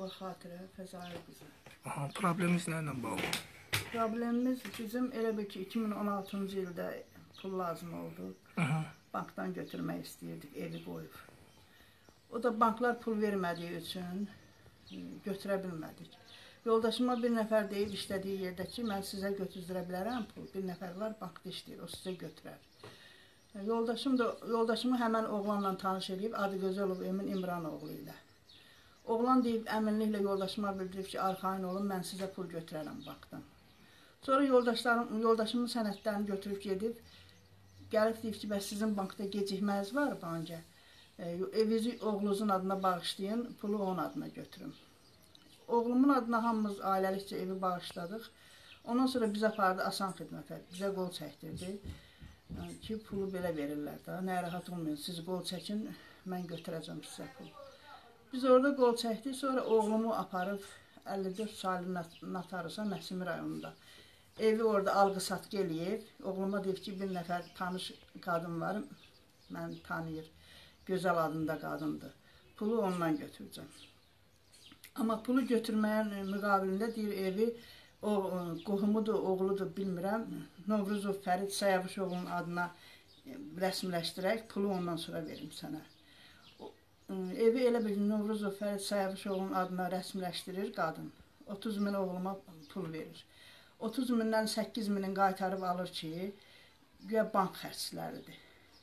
Ağla Xatirə Fəzail qızı. Aha, problemimiz nə ilə bağlı? Problemimiz bizim elə bil ki 2016-cı ildə pul lazım oldu. Bankdan götürmək istəyirdik, evi qoyub. O da banklar pul vermədiyi üçün götürə bilmədik. Yoldaşıma bir nəfər deyib işlədiyi yerdə ki, mən sizə götürdürə bilərəm pul. Bir nəfər var, bankda işləyir, o sizə götürər. Yoldaşımı həmən oğlanla tanış edib, adı Gözəlov Emin İmranoğlu ilə. Oğlan deyib, əminliklə yoldaşıma bildirib ki, arxayın olun, mən sizə pul götürərəm bankdan. Sonra yoldaşımın sənədlərini götürüb gedib, gəlib deyib ki, bəs sizin bankda gecikməniz var bankə. Evizi oğlunuzun adına bağışlayın, pulu onun adına götürün. Oğlumun adına hamımız ailəlikcə evi bağışladıq. Ondan sonra biz apardı asan xidmətə, bizə qol çəkdirdi. Ki, pulu belə verirlər da, narahat olmayın, siz qol çəkin, mən götürəcəm sizə pul. Biz orada qol çəkdik, sonra oğlumu aparıb 54 saylı Natarusa Nəsimi rayonunda. Evi orada alqı-satqı eləyib, oğluma deyib ki, bir nəfər tanış qadın var, mən tanıyır, Gözəl adında qadındır, pulu ondan götürəcəm. Amma pulu götürməyin müqabilində deyir, evi o qohumudur, oğludur, bilmirəm, Novruzov Fərid Sayavuşoğlu'nun adına rəsmiləşdirək, pulu ondan sonra verim sənə. Evi elə bir Novruzov Fərid Sayavuşoğlu'nun adına rəsmiləşdirir qadın. 30 min oğluma pul verir. 30 mindən 8 minin qaytarıb alır ki, güya bank xərcləridir.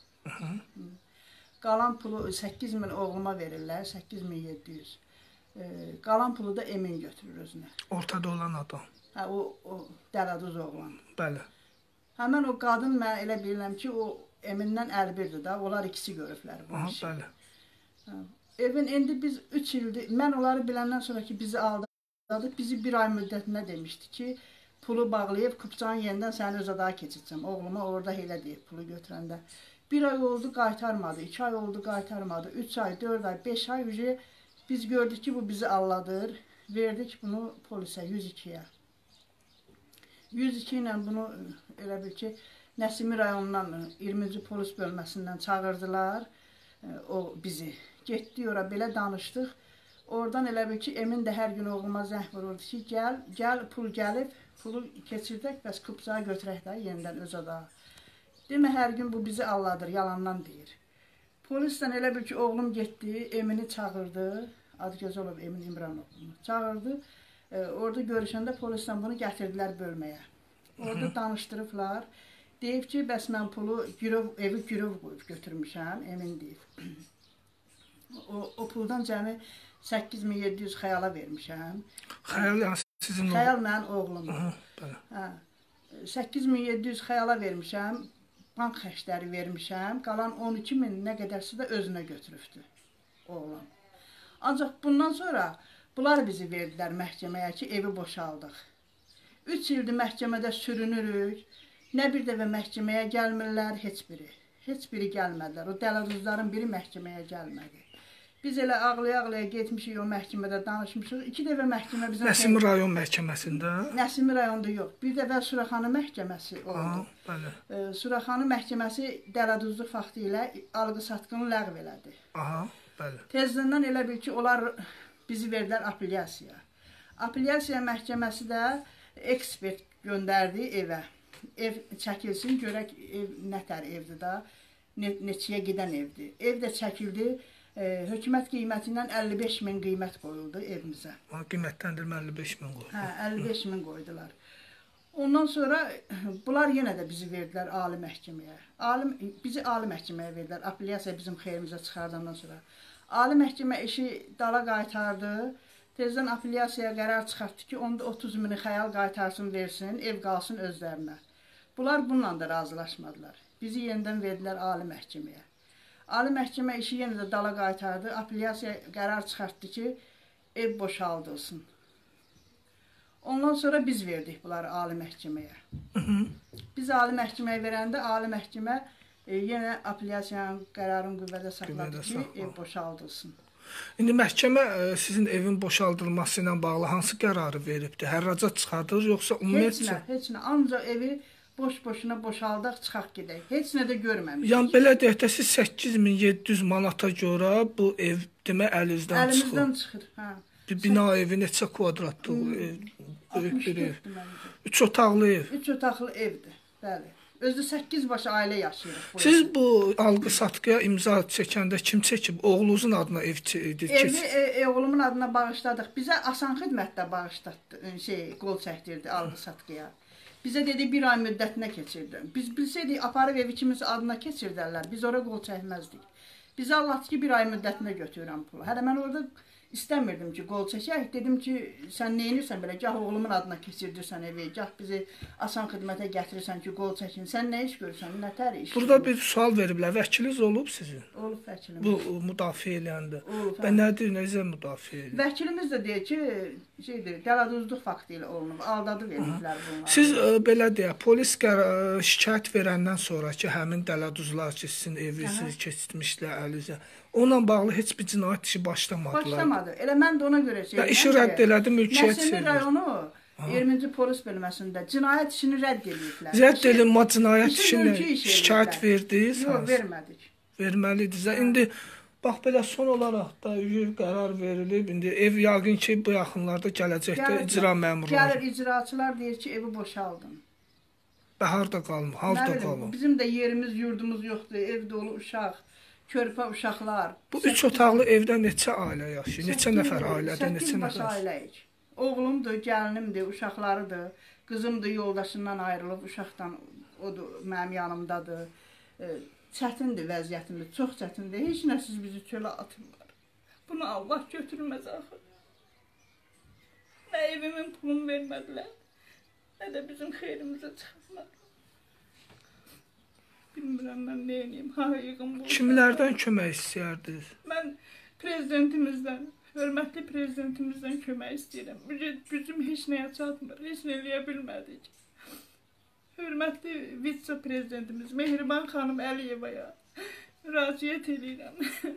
Qalan pulu 8 min oğluma verirlər, 8700. Qalan pulu da Emin götürür özünə. Ortada olan adam. Hə, o Dələduz oğlan. Bəli. Həmən o qadın mən elə bilirəm ki, o Eminlə əlbirdir da, onlar ikisi görüblər bu işi. Bəli. Evin indi biz 3 ildir, mən onları biləndən sonra ki, bizi aldadı, bizi bir ay müddətində demişdi ki, pulu bağlayıb, kupçanı yenidən səni öz adağa keçirəcəm. Oğluma orada elə deyib pulu götürəndə. 1 ay oldu, qaytarmadı, 2 ay oldu, qaytarmadı, 3 ay, 4 ay, 5 ay, biz gördük ki, bu bizi alladır, verdik bunu polisə, 102-yə. 102 ilə bunu elə bil ki, Nəsimi rayonundan 20-ci polis bölməsindən çağırdılar o bizi. Getdik ora, belə danışdıq. Oradan elə bil ki, Emin də hər gün oğluma zəng vururdu ki, gəl, pul gəlib, pulu keçirdək, bəs kupçaya götürək də yenidən öz adağa. Demə, hər gün bu bizi alladır, yalandan deyir. Polisdən elə bil ki, oğlum getdi, Emini çağırdı, adı Gözəlov Emin İmranoğlu'nu çağırdı. Orada görüşəndə polisdən bunu gətirdilər bölməyə. Orada danışdırıblar. Deyib ki, bəs mən pulu evi girov qoyub götürmüşəm, Emin deyib. O puldan cəmi 8700 xəyala vermişəm. Xəyal yəni sizin oğlum? Xəyal mənim oğlumdur. 8700 xəyala vermişəm, bank xərcləri vermişəm, qalan 12 min nə qədərsə də özünə götürübdür oğlan. Ancaq bundan sonra bunlar bizi verdilər məhkəməyə ki, evi boşaldıq. 3 ildir məhkəmədə sürünürük, nə bir dəfə məhkəməyə gəlmirlər, heç biri. Heç biri gəlmədilər, o dələduzların biri məhkəməyə gəlmədi. Biz elə ağlaya-ağlaya getmişik o məhkəmədə danışmışıq. 2 dəfə məhkəmə bizə... Nəsimi rayon məhkəməsində? Nəsimi rayonda yox. Bir dəfə Suraxanı məhkəməsi oldu. Bəli. Suraxanı məhkəməsi dələduzluq faktı ilə alqı-satqını ləğv elədi. Aha, bəli. Tezdən elə bil ki, onlar bizi verdilər apelyasiyaya. Apelyasiya məhkəməsi də ekspert göndərdi evə. Ev çəkilsin, görək ev nətər evdir da, neçəyə gedən evdir. Ev də çəkildi. Hökumət qiymətindən 55 min qiymət qoyuldu evimizə. Qiymətləndirmə 55 min qoyuldu. Hə, 55 min qoydular. Ondan sonra bunlar yenə də bizi verdilər ali məhkəməyə. Bizi ali məhkəməyə verdilər, apelyasiya bizim xeyrimizə çıxardandan sonra. Ali məhkəmə işi dala qaytardı. Tezdən apelyasiyaya qərar çıxartdı ki, onda 30 mini xəyal qaytarsın, versin, ev qalsın özlərinə. Bunlar bununla da razılaşmadılar. Bizi yenidən verdilər ali məhkəməyə. Ali məhkəmə işi yenə də dala qaytardı. Apelyasiya qərar çıxartdı ki, ev boşaldılsın. Ondan sonra biz verdik bunları ali məhkəməyə. Biz ali məhkəməyə verəndə ali məhkəmə yenə apelyasiyanın qərarını qüvvədə saxladı ki, ev boşaldılsın. İndi məhkəmə sizin evin boşaldılması ilə bağlı hansı qərarı veribdir? Hərracat çıxardır, yoxsa ümumiyyətlə? Heç nə. Ancaq evi boş-boşuna boşaldaq, çıxaq gedək. Heç nə də görməmişik. Yəni, belə deyək də, siz 8700 manata görə bu ev demə əlinizdən çıxır. Əlimizdən çıxır, hə. Bir bina evi neçə kvadratlıq ev? Böyük bir ev. 64-dür məncə. 3 otaqlı ev. 3 otaqlı evdir. Bəli. Özü 8 baş ailə yaşayırıq. Siz bu alqı-satqıya imza çəkəndə kim çəkib? Oğlunuzun adına ev evi oğlumun adına bağışladıq. Bizə asan xidmətdə bağışlatdı, qol çəkdirdi alqı-satqıya. Bizə dedi 1 ay müddətinə keçirdi. Biz bilsəydik aparıb evi kiminsə adına keçirdərlər. Biz ora qol çəkməzdik. Bizə Allah ki 1 ay müddətinə götürürəm pulu. Hələ mən orada İstəmirdim ki, qol çəkək. Dedim ki, sən nə edirsən belə? Gah oğlumun adına keçirdirsən evi, gah bizi asan xidmətə gətirirsən ki, qol çəkin. Sən nə iş görürsən? Nətər iş? Burada bir sual veriblər. Vəkiliniz olub sizin? Olub vəkilim. Bu müdafiə eləyəndə. Olub. Və nədir, necə müdafiə edir? Vəkilimiz də deyir ki, dələduzluq faktı ilə olunub, aldadıb ediblər bunları. Siz belə deyək, polis şikayət verəndən sonra ki, həmin dələduzlar ki, sizin evinizi keçirmişlər əlinizə. Onunla bağlı heç bir cinayət işi başlamadılar. Başlamadı. Elə mən də ona görə deyirəm. İşi rədd elədi, mülkiyyət Nəsimi rayonu 20-ci polis bölməsində cinayət işini rədd ediblər. Rədd edilmə cinayət işini şikayət verdiniz? Yox, vermədik. Verməliydiniz. İndi bax belə son olaraq da qərar verilib. İndi ev yəqin ki, bu yaxınlarda gələcəkdə icra məmurları. Gəlir icraçılar deyir ki, evi boşaldın. Və harda qalım? Harda qalım? Bizim də yerimiz, yurdumuz yoxdur. Ev dolu uşaq. Körpə uşaqlar. Bu 3 otaqlı evdə neçə ailə yaşayır? Neçə nəfər ailədə, neçə nəfər? 8 baş ailəyik. Oğlumdur, gəlinimdir, uşaqlarıdır. Qızımdır, yoldaşından ayrılıb, uşaqdan odur, mənim yanımdadır. Çətindir vəziyyətimiz, çox çətindir. Heç nəsiz bizi çölə atırlar. Bunu Allah götürməz axı. Nə evimin pulunu vermədilər, nə də bizim xeyrimizə çıxartmadılar. Bilmirəm mən nə edeyim, hayığım bu. Kimlərdən kömək istəyərdiniz? Mən prezidentimizdən, hörmətli prezidentimizdən kömək istəyirəm. Gücüm heç nəyə çatmır, heç nə eləyə bilmədik. Hörmətli vitse-prezidentimiz Mehriban xanım Əliyevaya müraciət edirəm.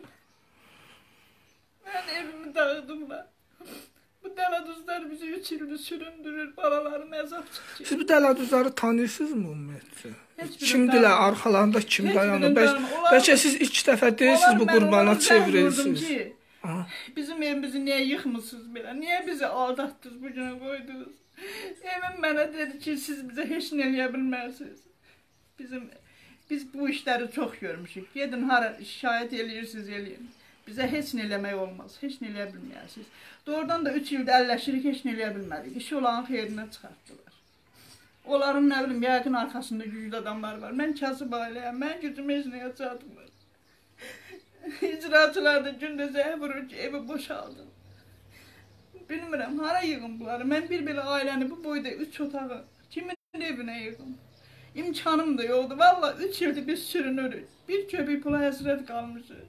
Mən evimi dağıdıblar. Bu dələduzlar bizi 3 ildir süründürür, balalarım əzab çəkir. Siz bu dələduzları tanıyırsınızmı ümumiyyətlə? Kimdirlər, arxalarında kim dayanır? Bəlkə siz ilk dəfə deyirsiniz bu qurbana çevrilsiniz. Bizim evimizi niyə yıxmısınız belə? Niyə bizi aldatdınız, bu günə qoydunuz? Evim mənə dedi ki, siz bizə heç nə eləyə bilmərsiniz. Biz bu işləri çox görmüşük. Gedin hara şikayət eləyirsiniz, eləyin. Bizə heç nə eləmək olmaz, heç nə eləyə bilməyəsiniz. Doğrudan da 3 ildə əlləşirik, heç nə eləyə bilmədik. İşi olanın xeyrinə çıxartdılar. Onların nə bilim, yəqin arxasında güclü adamlar var. Mən kasıb ailəyəm, mən gücüm heç nəyə çatmır. İcraçılar da gündüzə vurur ki, evi boşaldın. Bilmirəm, hara yığım bunları? Mən bir belə ailəni bu boyda 3 otağı kimin evinə yığım? İmkanım da yoxdur. Valla 3 ildir biz sürünürük. Bir köpük pula həsrət qalmışıq.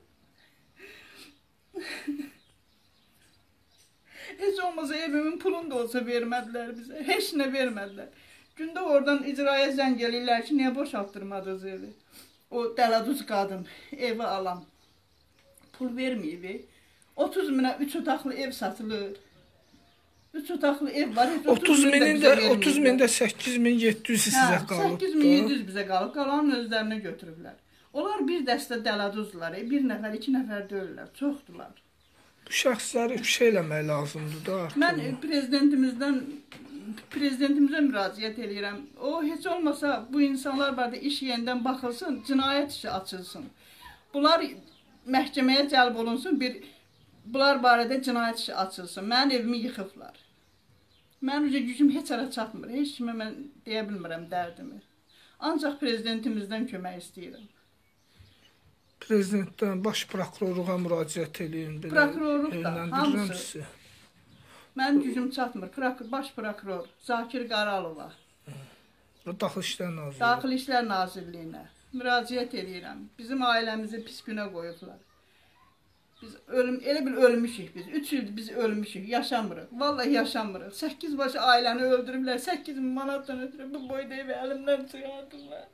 Heç olmasa evimin pulunu da olsa vermədilər bizə. Heç nə vermədilər. Gündə oradan icraya zəng eləyirlər ki, niyə boşaltdırmadınız evi? O dələduz qadın evi alan pul verməyib. 30 minə 3 otaqlı ev satılır. 3 otaqlı ev var. 30 mində 8700 sizə qalıb. 8700 bizə qalıb. Qalanın özlərinə götürüblər. Onlar bir dəstə dələduzlar, bir nəfər, 2 nəfər deyirlər, çoxdular. Bu şəxsləri ifşa eləmək lazımdır da artıq. Mən prezidentimizə müraciət edirəm. O heç olmasa bu insanlar barədə iş yenidən baxılsın, cinayət işi açılsın. Bunlar məhkəməyə cəlb olunsun, bunlar barədə cinayət işi açılsın. Mənim evimi yıxıblar. Mənim gücüm heç ara çatmır, heç kimə mən deyə bilmirəm dərdimi. Ancaq prezidentimizdən kömək istəyirəm. Prezidentdən, baş prokurorluğa müraciət edin. Prokurorluq da, hamısı. Mənim gücüm çatmır. Baş prokuror Zakir Qaralova. Daxili İşlər Nazirliyi. Daxili İşlər Nazirliyinə müraciət edirəm. Bizim ailəmizi pis günə qoyublar. Biz elə bil ölmüşük biz. 3 ildir biz ölmüşük, yaşamırıq. Vallahi yaşamırıq. 8 baş ailəni öldürüblər. 8 min manatdan ötürü bu boyda evi əlimdən çıxartırlar.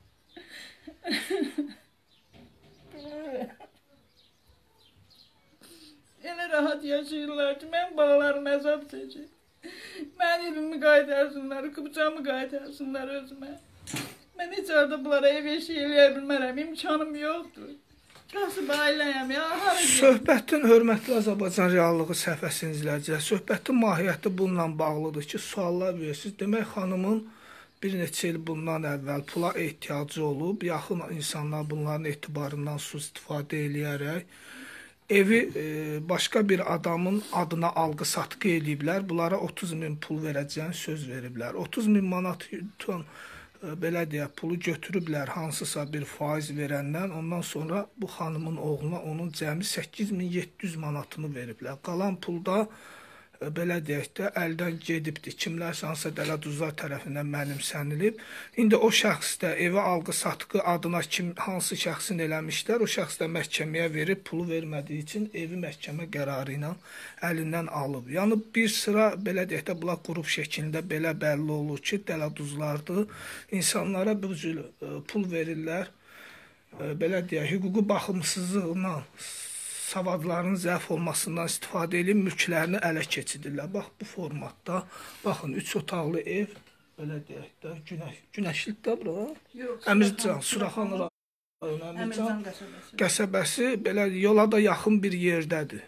Elə rahat yaşayırlar ki, mən balalarım əzab çəkir. Mən evimi qaytarsınlar, qıbcamı qaytarsınlar özümə. Mən heç arada bunlara ev eşi eləyə bilmərəm, imkanım yoxdur. Kasıb ailəyəm ya. Söhbətin, hörmətli Azərbaycan reallığı səhifəsinin izləyicilər, söhbətin mahiyyəti bununla bağlıdır ki, suallar verirsiniz. Demək, xanımın bir neçə il bundan əvvəl pula ehtiyacı olub, yaxın insanlar bunların etibarından sui-istifadə eləyərək evi başqa bir adamın adına alqı-satqı eləyiblər. Bunlara 30.000 pul verəcəyini söz veriblər. 30.000 manat belə deyək, pulu götürüblər hansısa bir faiz verəndən, ondan sonra bu xanımın oğluna onun cəmi 8.700 manatını veriblər. Qalan pulda belə deyək də, əldən gedibdir. Kimlərsə hansısa dələduzlar tərəfindən mənimsənilib. İndi o şəxs də evi alqı-satqı adına hansı şəxsin eləmişlər, o şəxs də məhkəməyə verib, pulu vermədiyi üçün evi məhkəmə qərarı ilə əlindən alıb. Yəni, bir sıra, belə deyək də, bunlar qrup şəklində belə bəlli olur ki, dələduzlardır. İnsanlara bu cür pul verirlər, belə deyək, hüquqi baxımsızlığına, savadlarının zəif olmasından istifadə edib mülklərini ələ keçidirlər. Bax, bu formatda, baxın, 3 otaqlı ev, belə deyək də, Günəşlidir də bura. Əmircan, Suraxan rayonu, Əmircan qəsəbəsi, belə yola da yaxın bir yerdədir.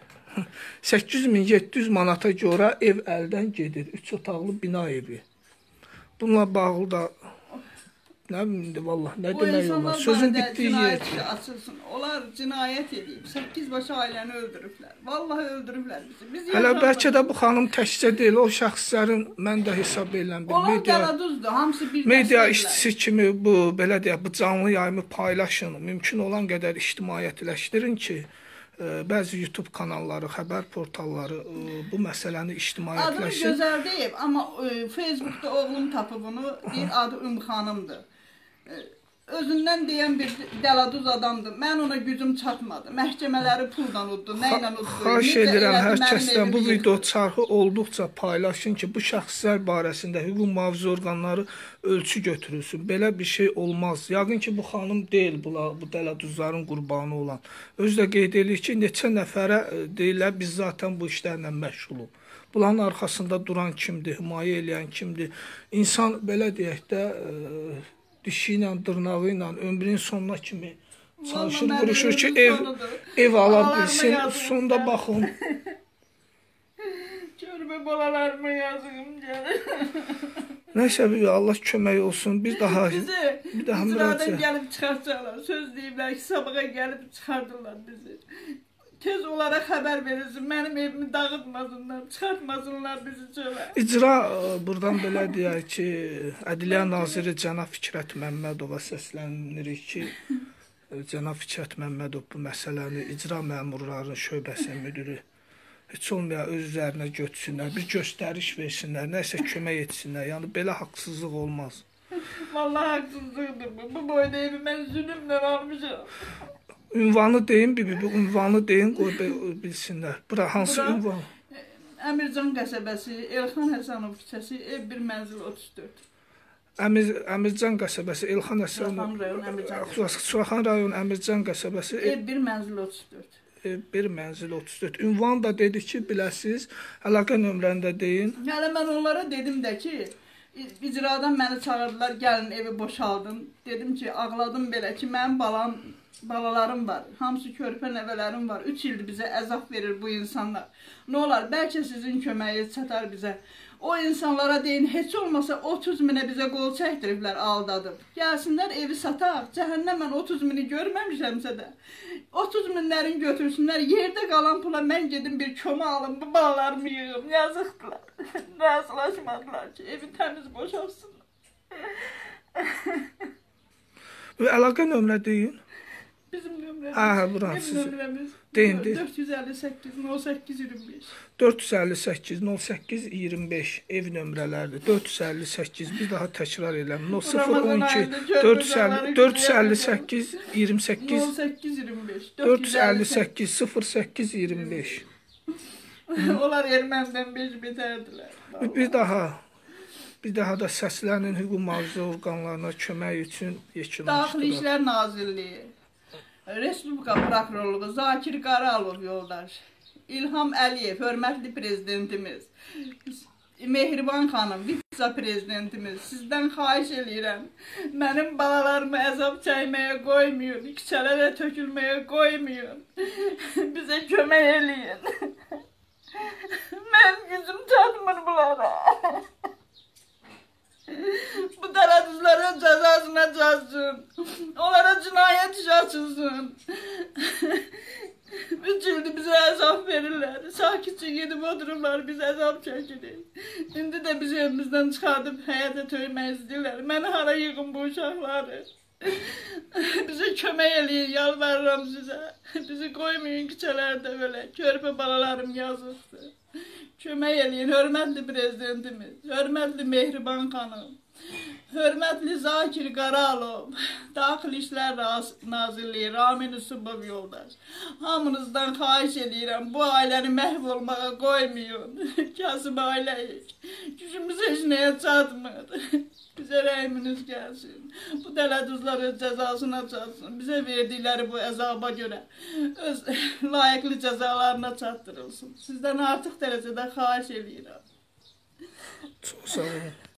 8.700 manata görə ev əldən gedir, 3 otaqlı bina evi. Bununla bağlı da nə bilimdir, vallahi, nə demək olmaz. Sözün bitdiyi yerdir. Onlar cinayət edib, 8 başı ailəni öldürüblər. Vallahi öldürüblər bizi. Hələ bəlkə də bu xanım təkcə deyil, o şəxslərin, mən də hesab edirəm, onlar dələduzdur, hamısı bir media işçisi kimi bu, belə deyək, bu canlı yayımı paylaşın, mümkün olan qədər ictimaiyyətləşdirin ki, bəzi YouTube kanalları, xəbər portalları bu məsələni ictimaiyyətləşsin. Adını gözəl deyib, amma Facebookda oğlum tapıb bunu, deyir, adı Xanımdır. Özündən deyən bir dələduz adamdır. Mən ona gücüm çatmadı. Məhkəmələri puldan uddu, nə ilə uddu. Xahiş edirəm hər kəsdən bu video çarxı olduqca paylaşın ki, bu şəxslər barəsində hüquq mühafizə orqanları ölçü götürülsün. Belə bir şey olmaz. Yəqin ki, bu xanım deyil bu dələduzların qurbanı olan. Özü də qeyd edir ki, neçə nəfərə deyirlər, biz zaten bu işlərlə məşğuluq. Bunların arxasında duran kimdir, himayə eləyən kimdir? İnsan, belə deyək də, dişi ilə, dırnağı ilə ömrünün sonuna kimi çalışır, vuruşur ki, ev ala bilsin. Sonda baxın. Körpə balalarıma yazığım gəlir. Nəysə, Allah kömək olsun. Bir daha icradan gəlib çıxartacaqlar. Söz deyiblər ki, sabaha gəlib çıxardırlar bizi. Tez onlara xəbər verilsin, mənim evimi dağıtmasınlar, çıxartmasınlar bizi çölə. İcra, buradan belə deyək ki, Ədliyyə Naziri Cənab Fikrət Məmmədova səslənirik ki, Cənab Fikrət Məmmədov bu məsələni icra məmurlarının şöbəsi müdürü heç olmaya öz üzərinə götürsünlər, bir göstəriş versinlər, nəsə kömək etsinlər. Yəni, belə haqsızlıq olmaz. Vallahi haqsızlıqdır bu. Bu boyda evi mən zülümlə almışam. Ünvanı deyin, bu ünvanı deyin, qoy bilsinlər. Bura hansı ünvan? Əmircan qəsəbəsi, Elxan Həsənov küçəsi, ev 1 mənzil 34. Əmircan qəsəbəsi, Elxan Həsənov, Suraxan rayon Əmircan qəsəbəsi, ev 1 mənzil 34. Ev 1 mənzil 34. Ünvan da dedi ki, biləsiz, əlaqə nömrəni də deyin. Yəni, mən onlara dedim də ki, icradan məni çağırdılar, gəlin evi boşaldım. Dedim ki, ağladım belə ki, mənim balalarım var, hamısı körpə nəvələrim var. 3 ildir bizə əzab verir bu insanlar. Nə olar, bəlkə sizin köməyiniz çatar bizə. O insanlara deyin, heç olmasa 30.000-ə bizə qol çəkdiriblər, aldadıb. Gəlsinlər, evi sataq. Cəhənnəm, mən 30.000-i görməmişəmsə də. 30.000-lərin götürsünlər, yerdə qalan pula mən gedim bir kömə alım, bu balalarımı yığım. Yazıqdılar. Razılaşmadılar ki, evi təmiz boşalsınlar. Əlaqə nömrə deyin. Bizim nömrəmiz. Hə, buranı sizin. Deyin, deyin. 458-08-25. 458-08-25 ev nömrələrdir. 458, bir daha təkrar eləm. 458-28-28. 458-08-25. Onlar erməndən 5 betərdilər. Bir daha da səslənin hüquq mühafizə orqanlarına kömək üçün yekunlaşdırılır. Daxili İşlər Nazirliyi, Respublika Prokurorluğu, Zakir Qaralov yoldaş, İlham Əliyev, hörmətli prezidentimiz, Mehriban xanım, vitse-prezidentimiz, sizdən xahiş eləyirəm. Mənim balalarımı əzab çəkməyə qoymayın, küçələrə tökülməyə qoymayın. Bizə kömək eləyin. Mən gücüm çatmır bunlara. Bu dələduzların cəzasına çatsın. Onlara cinayət işi açılsın. 3 ildir bizə əzab verirlər. Sakitcə gedib otururlar, biz əzab çəkirik. İndi də bizi evimizdən çıxardıb həyata töymək istəyirlər. Məni hara yığın bu uşaqları. Bizə kömək eləyin, yalvarıram sizə. Bizi qoymayın küçələrdə belə. Körpə balalarım yazıqdır. Kömək eləyin, hörmətli prezidentimiz, hörmətli Mehriban xanım. Hörmətli Zakir Qaralov, Daxili İşlər Nazirliyi Ramin Usubov yoldaş. Hamınızdan xahiş edirəm, bu ailəni məhv olmağa qoymayın. Kasıb ailəyik. Gücümüz heç nəyə çatmır. Bizə rəhminiz gəlsin. Bu dələduzları cəzasına çatsın. Bizə verdikləri bu əzaba görə öz layiqli cəzalarına çatdırılsın. Sizdən artıq dərəcədə xahiş edirəm. Çox sağ olun.